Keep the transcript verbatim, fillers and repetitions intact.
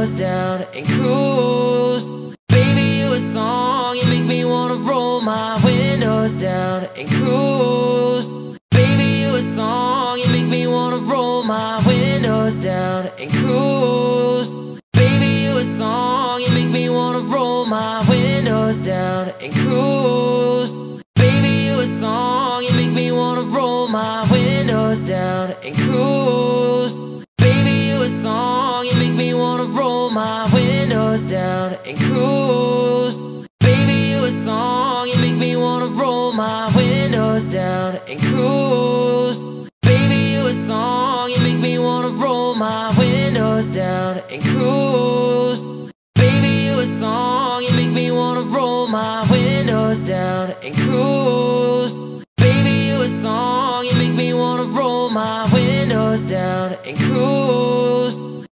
windows down and cruise. Baby, you a song, you make me wanna roll my windows down and cruise. Baby, you a song, you make me wanna roll my windows down and cruise. Baby, you a song, you make me wanna roll my windows down and cruise. Baby, you a song, you make me wanna roll my windows down and cruise. Baby, you a song, you make me wanna roll my windows down and cruise. Baby, you a song, you make me wanna roll my windows down and cruise. Baby, you a song, you make me wanna roll my windows down and cruise. Baby, you a song, you make me wanna roll my windows down and cruise. Baby, you a song, you make me wanna roll my